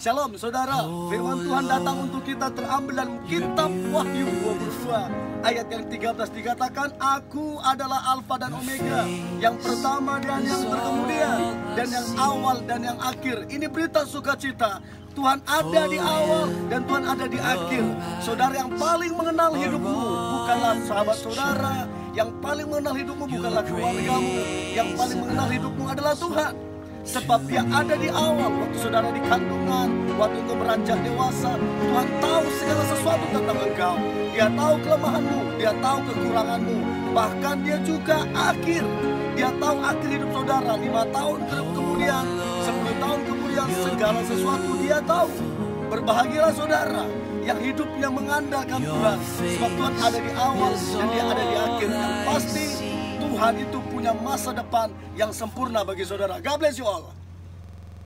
Shalom saudara, firman Tuhan datang untuk kita terambil dalam kitab Wahyu 22 ayat yang 13 dikatakan, Aku adalah Alfa dan Omega, yang pertama dan yang terkemudian, dan yang awal dan yang akhir. Ini berita sukacita, Tuhan ada di awal dan Tuhan ada di akhir. Saudara, yang paling mengenal hidupmu bukanlah sahabat saudara, yang paling mengenal hidupmu bukanlah keluargamu, yang paling mengenal hidupmu adalah Tuhan. Sebab Dia ada di awal, waktu saudara di kandungan, waktu engkau beranjak dewasa. Tuhan tahu segala sesuatu tentang engkau. Dia tahu kelemahanmu, Dia tahu kekuranganmu. Bahkan Dia juga akhir. Dia tahu akhir hidup saudara, 5 tahun kemudian, 10 tahun kemudian, segala sesuatu Dia tahu. Berbahagialah saudara yang hidupnya mengandalkan Tuhan, sebab Tuhan ada di awal dan Dia ada di akhir. Yang pasti Tuhan itu punya masa depan yang sempurna bagi saudara. God bless you all.